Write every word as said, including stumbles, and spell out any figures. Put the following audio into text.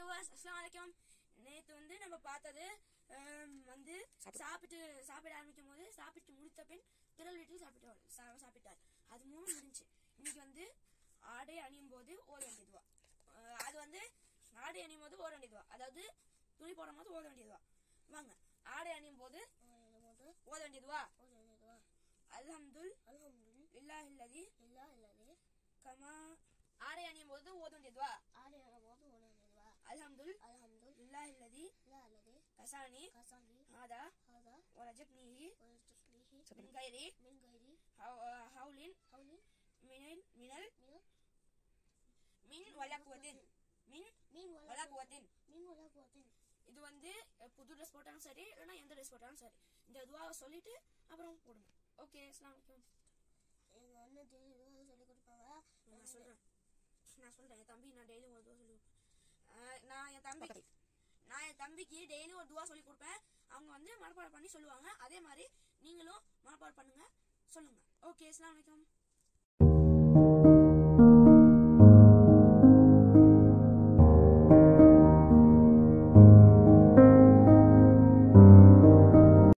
Viewers, அஸ்ஸலாமு அலைக்கும். நேற்று வந்து நம்ம பார்த்தது வந்து சாப்பிட்டு சாப்பிட ஆரம்பிக்கும் போது சாப்பிட்டு முடித்த பின் பிறல் வீட்டில் சாப்பிட்டு சாப்பிட்டார். அது மூணு முடிஞ்சு. இன்னைக்கு வந்து ஆடை அணியும் போது ஓத வேண்டியதுவா. அது வந்து ஆடை அணியும் போது ஓத வேண்டியதுவா, அதாவது துணி போடும் போது ஓத வேண்டியதுவா. வாங்க, ஆடை அணியும் போது ஓத வேண்டியதுவா. அல்ஹம்துல் இல்லாஹில்லதி கமா. ஆடை அணியும் போது ஓத வேண்டியதுவா. அல்ஹம்துல் இல்லாஹில்லதி கசானி ஹாதா வரஜக்னிஹி மின் கைரி ஹவுலின் மினல் மினல் மின் வலகுவதின் மின் வலகுவதின். இது வந்து புது ட்ரெஸ் போட்டாலும் சரி, இல்லைன்னா எந்த ட்ரெஸ் போட்டாலும் சரி, இந்த துவாவை சொல்லிட்டு அப்புறம் போடுங்க. ஓகே, அஸ்ஸலாமு அலைக்கும். எங்க அண்ணன் டெய்லி சொல்லி கொடுப்பாங்க. நான் சொல்றேன் நான் சொல்றேன் என் தம்பி நான் டெய்லி ஒரு துவா சொல்லி கொடுப்பேன். நான் என் தம்பிக்கு நான் என் தம்பிக்கு டெய்லி ஒரு துவா சொல்லி கொடுப்பேன். அவங்க வந்து மனப்பாடம் பண்ணி சொல்லுவாங்க. அதே மாதிரி நீங்களும் மனப்பாடம் பண்ணுங்க, சொல்லுங்க. ஓகே, அஸ்ஸலாமு அலைக்கும்.